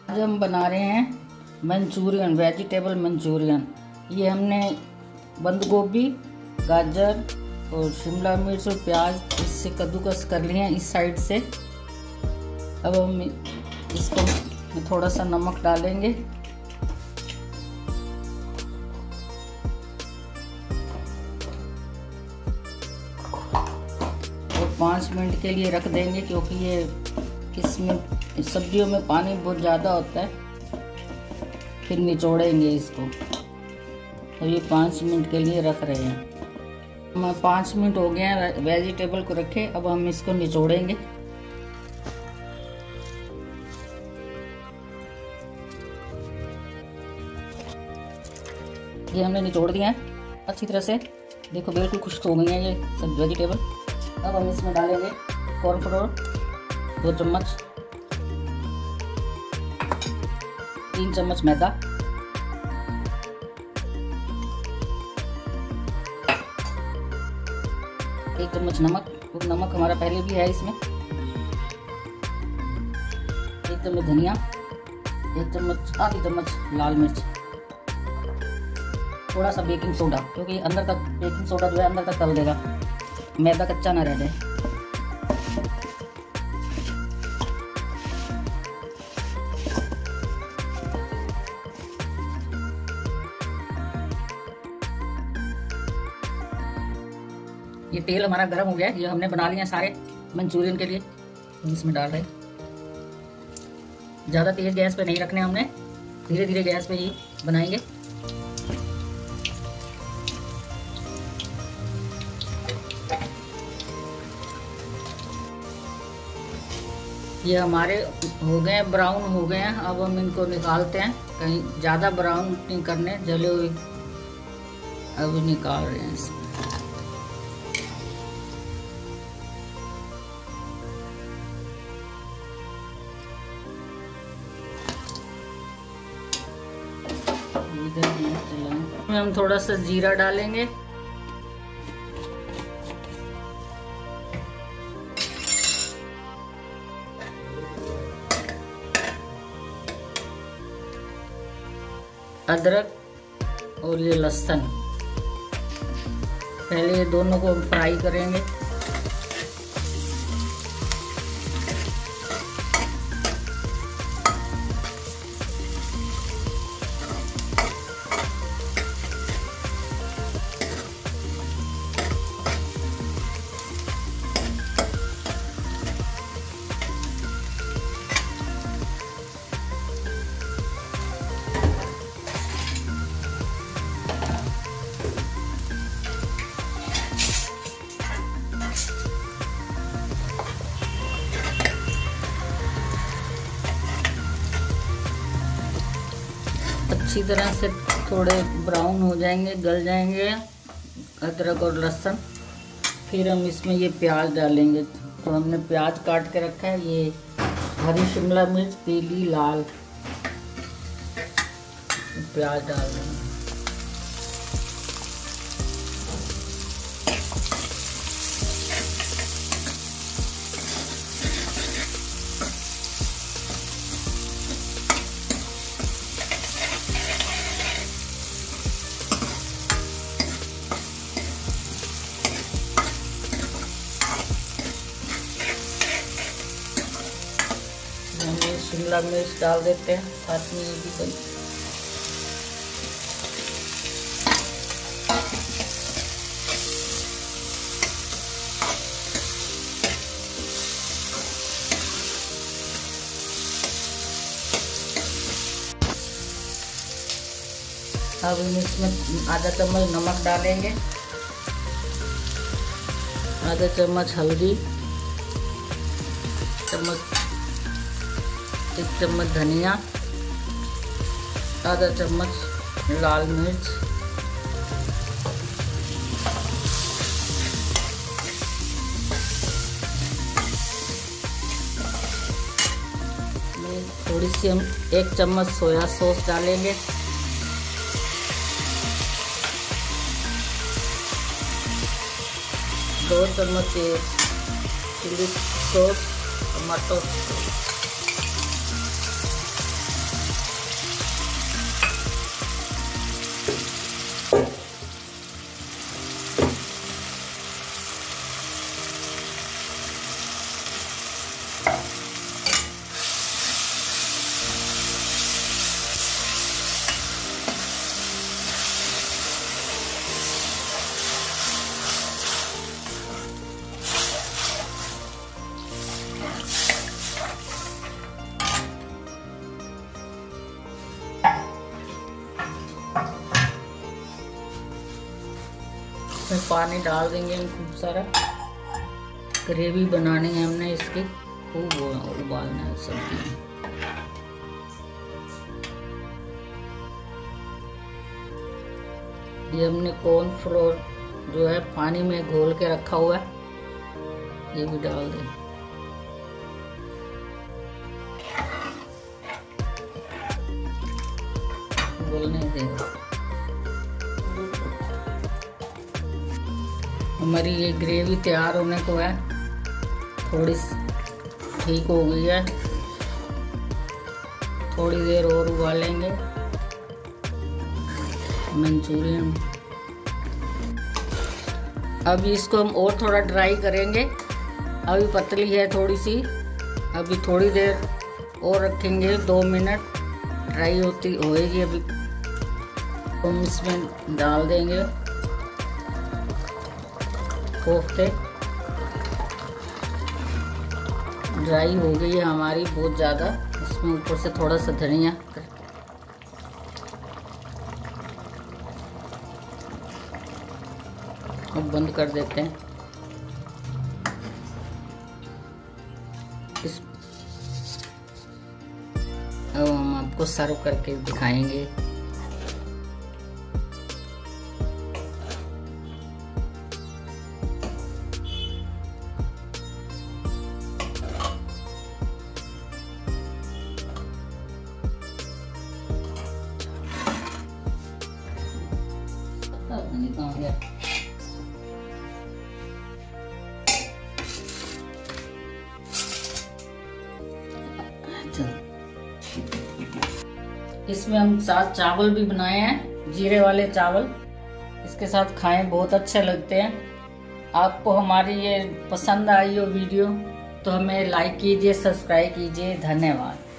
आज हम बना रहे हैं मंचूरियन, वेजिटेबल मंचूरियन। ये हमने बंद गोभी, गाजर और शिमला मिर्च और प्याज इससे कद्दूकस कर लिए हैं इस साइड से। अब हम इसको थोड़ा सा नमक डालेंगे और 5 मिनट के लिए रख देंगे, क्योंकि ये इसमें सब्जियों में पानी बहुत ज़्यादा होता है। फिर निचोड़ेंगे इसको। तो ये 5 मिनट के लिए रख रहे हैं। हम 5 मिनट हो गए हैं वेजिटेबल को रखे। अब हम इसको निचोड़ेंगे। ये हमने निचोड़ दिया है अच्छी तरह से। देखो बिल्कुल खुश्क हो गई है ये सब वेजिटेबल। अब हम इसमें डालेंगे कॉर्नफ्लोर 2 चम्मच, 3 चम्मच मैदा, 1 चम्मच नमक। तो नमक हमारा पहले भी है इसमें। 1 चम्मच धनिया, 1 चम्मच आधी चम्मच लाल मिर्च, थोड़ा सा बेकिंग सोडा, क्योंकि अंदर तक बेकिंग सोडा जो है अंदर तक तल देगा, मैदा कच्चा ना रह जाए। ये तेल हमारा गर्म हो गया है। ये हमने बना लिया सारे मंचूरियन के लिए। हम इसमें डाल रहे हैं। ज़्यादा तेज गैस पे नहीं रखने हमने, धीरे धीरे गैस पे ही बनाएंगे। ये हमारे हो गए ब्राउन हो गए हैं। अब हम इनको निकालते हैं। कहीं ज़्यादा ब्राउन नहीं करने, जले हुए। अब निकाल रहे हैं इसमें। हम थोड़ा सा जीरा डालेंगे, अदरक और ये लहसुन। पहले ये दोनों को फ्राई करेंगे। अच्छी तरह से थोड़े ब्राउन हो जाएंगे, गल जाएंगे अदरक और लहसुन। फिर हम इसमें ये प्याज डालेंगे। तो हमने प्याज काट के रखा है। ये हरी शिमला मिर्च, पीली, लाल। प्याज डाल देंगे। शिमला मिर्च डाल देते हैं साथ में। ये भी कोई अब इसमें आधा चम्मच नमक डालेंगे, आधा चम्मच हल्दी, 1 चम्मच धनिया, आधा चम्मच लाल मिर्च, थोड़ी सी हम 1 चम्मच सोया सॉस डालेंगे। दो चम्मच चिली सॉस, टमाटो इसमें पानी डाल देंगे हम खूब सारा। ग्रेवी बनानी है हमने इसकी, खूब उबालना है सब्जी। ये हमने कॉर्नफ्लोर जो है पानी में घोल के रखा हुआ है, ये भी डाल दें। घोलने देंगे। हमारी ये ग्रेवी तैयार होने को है, थोड़ी ठीक हो गई है, थोड़ी देर और उबालेंगे मंचूरियन। अभी इसको हम और थोड़ा ड्राई करेंगे, अभी पतली है थोड़ी सी, अभी थोड़ी देर और रखेंगे, 2 मिनट ड्राई होएगी। अभी हम इसमें डाल देंगे कोफ्ते। ड्राई हो गई है हमारी बहुत ज़्यादा, इसमें ऊपर से थोड़ा सा धनिया। अब बंद कर देते हैं। अब हम आपको सर्व करके दिखाएंगे। कहाँ गया? इसमें हम साथ चावल भी बनाए हैं, जीरे वाले चावल, इसके साथ खाएं, बहुत अच्छे लगते हैं। आपको हमारी ये पसंद आई हो वीडियो तो हमें लाइक कीजिए, सब्सक्राइब कीजिए। धन्यवाद।